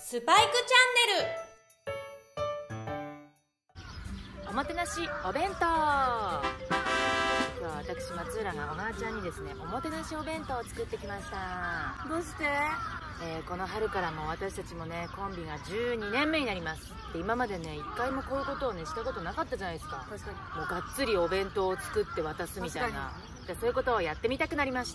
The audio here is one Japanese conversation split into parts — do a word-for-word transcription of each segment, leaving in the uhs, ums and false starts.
スパイクチャンネル。 おもてなしお弁当。今日は私松浦が小川ちゃんにですね、おもてなしお弁当を作ってきました。 どうして？ えー、この春からも私たちもね、コンビがじゅうにねんめになります。で、今までね、一回もこういうことをねしたことなかったじゃないですか。 確かに。 もうがっつりお弁当を作って渡すみたいな。で、そういうことをやってみたくなりました。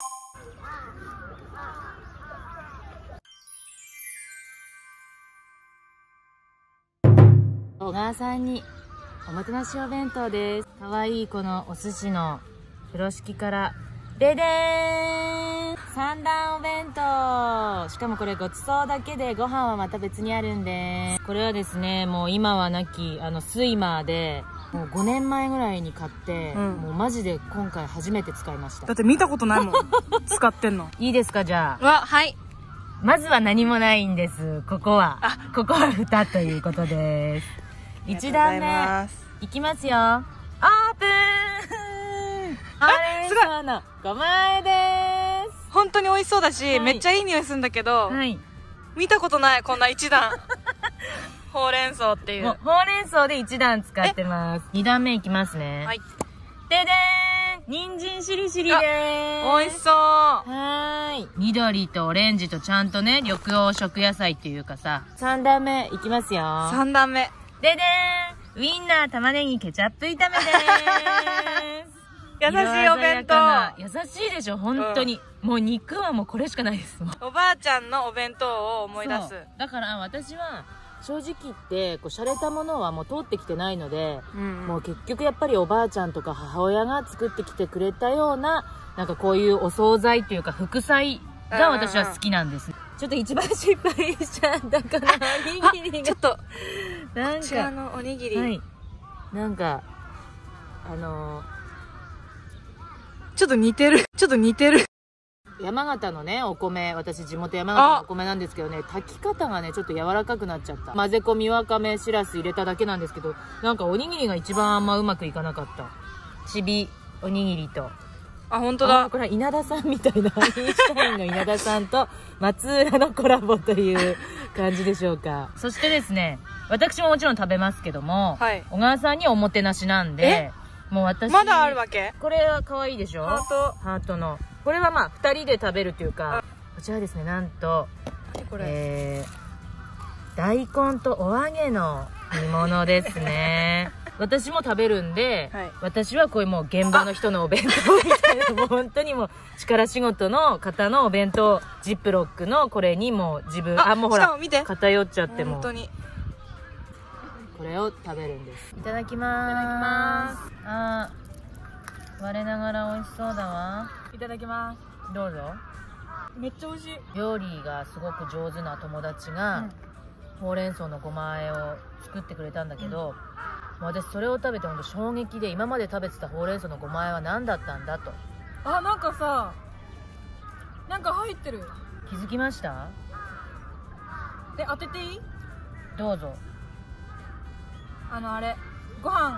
小川さんにおもてなしお弁当です。かわいいこのお寿司の風呂敷からででーん、三段お弁当。しかもこれごちそうだけでご飯はまた別にあるんで、これはですね、もう今はなきあのスイマーでもうごねんまえぐらいに買って、うん、もうマジで今回初めて使いました。 だって見たことないもん使ってんの。 いいですか、じゃあ。 わ、はい。 まずは何もないんです。ここはここは蓋ということです。いち段目いきますよ。オープン。ほうれん草のごまえです。 本当に美味しそうだし、はい、めっちゃいい匂いするんだけど、はい、見たことないこんな一段ほうれん草っていう。 ほうれん草で一段使ってます。に段目いきますね。はい。ででーん、人参しりしりでーす。 美味しそう。 はーい。緑とオレンジとちゃんとね、緑黄色野菜っていうかさ。さん段目いきますよ。 さん段目。 ででーん、ウインナー玉ねぎケチャップ炒めでーす。 優しいお弁当。 優しいでしょ、本当に、うん、もう肉はもうこれしかないです。 おばあちゃんのお弁当を思い出す。 だから私は正直言ってこう洒落たものはもう通ってきてないので、うんうん、もう結局やっぱりおばあちゃんとか母親が作ってきてくれたような、なんかこういうお惣菜というか副菜が私は好きなんです。ちょっと一番失敗しちゃったからおにぎりがちょっとなんかこちらのおにぎり、はい、 なんかあのー、 ちょっと似てるちょっと似てる山形のねお米、私地元山形のお米なんですけどね、炊き方がねちょっと柔らかくなっちゃった。混ぜ込みわかめしらす入れただけなんですけど、なんかおにぎりが一番あんまうまくいかなかった。ちびおにぎりと、 あ、本当だ。 これは稲田さんみたいな、インシュタインの稲田さんと松浦のコラボという感じでしょうか。そしてですね、私ももちろん食べますけども、はい、小川さんにおもてなしなんで、もう私まだあるわけ。 これは可愛いでしょ、ハートハートの。これはまあふたりで食べるというか、こちらですね、なんとこれ、えー、大根とお揚げの煮物ですね。私も食べるんで、はい、私はこういうもう現場の人のお弁当みたいな、もう本当にもう力仕事の方のお弁当、ジップロックのこれにもう自分、あ、もうほら偏っちゃっても、本当にこれを食べるんです。いただきまーす。いただきます。あー、我ながら美味しそうだわ。 いただきます。 どうぞ。 めっちゃ美味しい。 料理がすごく上手な友達が、うん、ほうれん草のごま和えを作ってくれたんだけど、うん、私それを食べて本当衝撃で、今まで食べてたほうれん草のごま和えは何だったんだと。 あ、なんかさ、なんか入ってる。 気づきました？ で、当てていい？ どうぞ。 あのあれ、ご飯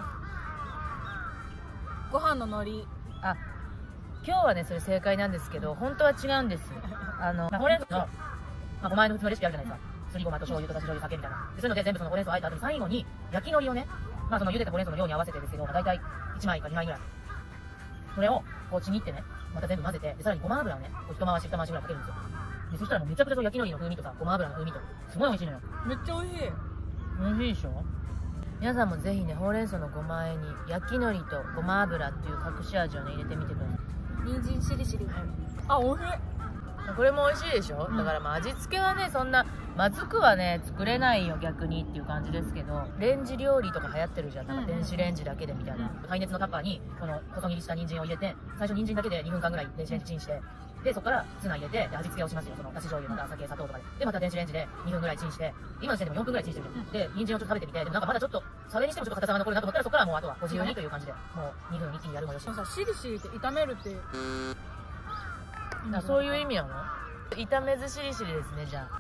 ご飯の海苔。あ、 今日はねそれ正解なんですけど、本当は違うんです。あのほうれん草の、まあ、ごま和えの普通のレシピあるじゃないですか。すりごまと醤油とだし醤油酒みたいな。でそういうので全部そのほうれん草をあえた後に最後に焼き海苔をね、まあその茹でたほうれん草の量に合わせてですけど、まあ、大体いちまいかにまいぐらい、それをこうちぎってね、また全部混ぜて、でさらにごま油をねこう一回し二回しぐらいかけるんですよ。でそしたらもうめちゃくちゃ焼き海苔の風味とかごま油の風味とすごい美味しいのよ。 めっちゃ美味しい。 美味しいでしょ。皆さんもぜひね、ほうれん草のごま和えに焼き海苔とごま油っていう隠し味をね入れてみてください。 人参しりしり。あ、美味しい。 これも美味しいでしょ、うん、だからまあ味付けはねそんなまずくはね作れないよ逆にっていう感じですけど、レンジ料理とか流行ってるじゃん、なんか電子レンジだけでみたいな、うん、耐熱のタッパーにこの細切りした人参を入れて、最初人参だけでにふんかんぐらい電子レンジチンして、でそこからツナ入れて、で味付けをしますよ、そのだし醤油また酒砂糖とかで、でまた電子レンジでにふんぐらいチンして、今の時点でもよんぷんぐらいチンしてるじゃん、うん、で人参をちょっと食べてみて、でもなんかまだちょっとそれにしてもちょっと硬さが残るなと思ったら、そこからもうあとはご自由にという感じで、もうにふん一気にやるもよし。 さ、しりしりって炒めるっていう、 うん、そういう意味なの？炒めずしりしりですね。じゃあ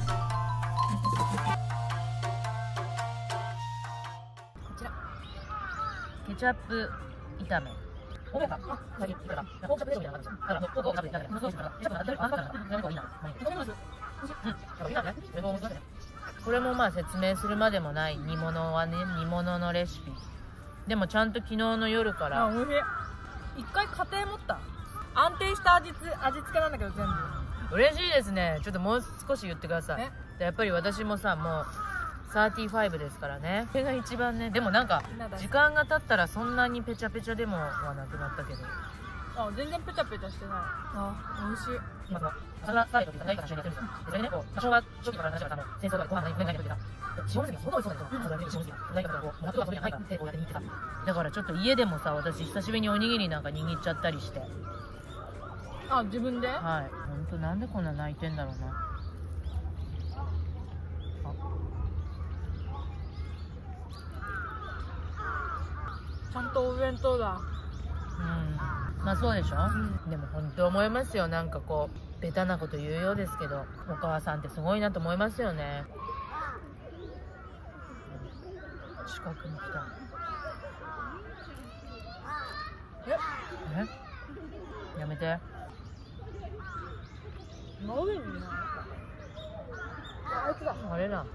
こちらケチャップ炒め。おめか。あ、先いたら。ポークチャップでもいいな。だからポークを食べていただけ。そうしたら、ケチャップが当たる。あ、だから、なんかいいな。食べます。うん。 これもまあ説明するまでもない煮物はね、煮物のレシピでもちゃんと昨日の夜から。 あ、おいしい。一回家庭持った安定した味付味付けなんだけど全部嬉しいですね。ちょっともう少し言ってください。やっぱり私もさ、もうさんじゅうごですからね。それが一番ね。でもなんか時間が経ったらそんなにペチャペチャでもはなくなったけど。 あ、全然ペチャペチャしてない。あ、美味しい。 今その朝ラサイドって何か一緒にやってるんですよ。それでね、こう多少は初期から話したから戦争とかご飯がいくらないとか塩水がそんな美味しそうだけど、それは塩水がないからこうもうはそれじゃないからってこうやって握ってさ。だからちょっと家でもさ、私久しぶりにおにぎりなんか握っちゃったりして。 あ、自分で？ はい。本当なんでこんな泣いてんだろうな。 ちゃんとお弁当だ。 うん。まあそうでしょ、うん、でも本当思いますよ。なんかこうベタなこと言うようですけど、お母さんってすごいなと思いますよね。近くに来た。ええやめて。 真上にいない？あいつだ。 あれだ。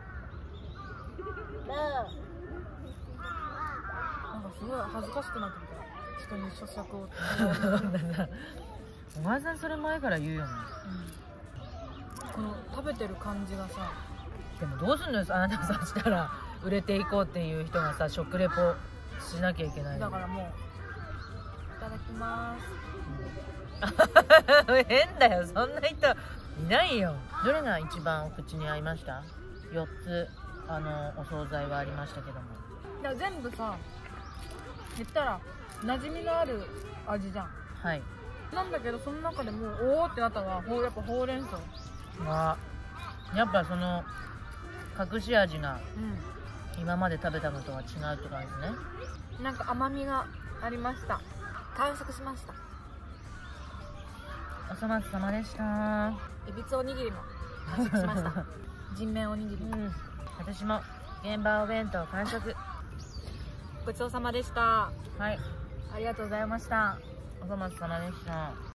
なんかすごい恥ずかしくなってきた。人に咀嚼をお前さんそれ前から言うよね、 うん、この食べてる感じがさ。 でもどうすんのよ、あなたさしたら売れていこうっていう人がさ食レポしなきゃいけない。 だからもういただきまーす変だよ、そんな人いないよ。どれが一番お口に合いました？よっつあのお惣菜はありましたけども、 いや全部さ言ったら馴染みのある味じゃん。 はい。 なんだけどその中でもおおってなったのはほうやっぱほうれん草。 あ、やっぱその隠し味がうん、 今まで食べたのとは違うって感じね。 なんか甘みがありました。完食しました。 お粗末様でした。 えびつおにぎりも完食しました人面おにぎり、うん、 私も現場お弁当完食。 ごちそうさまでした。 はい、 ありがとうございました。 お粗末様でした。